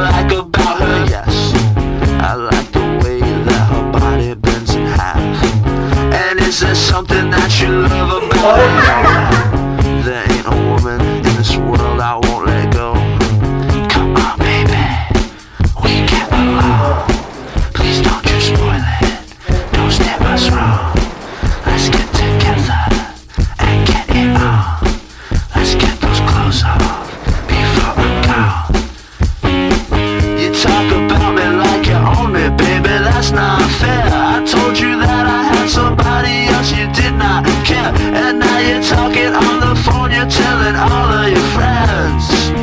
like about her, yes, I like the way that her body bends in half. And is there something that you love about her? There ain't a woman in this world I won't let go. Come on, baby, we get along. Please don't you spoil it, don't step us wrong. Let's get together and get it on. Let's get those clothes off before I'm gone. You talk about me like you own me, baby, that's not fair. I told you that I had somebody else, you did not care. And now you're talking on the phone, you're telling all of your friends.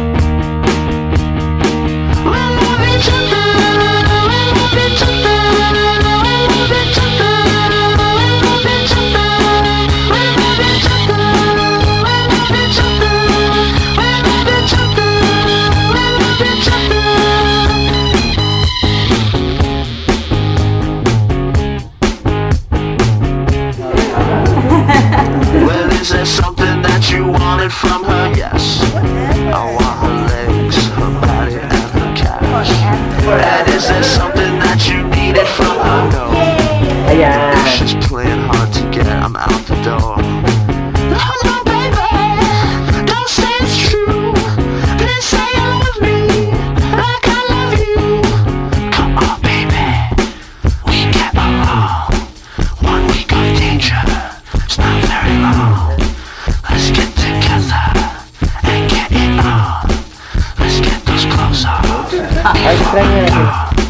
We love each other, we love each other, we love each other, we love each other, we love each other, we love each other, we love each other, we love each other. Well, is there something that you wanted from her? Yes, I want her legs, her body, and her cash. And is there something that you needed from her? No. If she's playing hard to get, I'm out the door. No, no, baby, don't say it's true. Please say you love me like I love you. Come on, baby, we get along. 1 week of danger, it's not very long. Let's get together and get it on. Let's get those clothes off before I'm gone.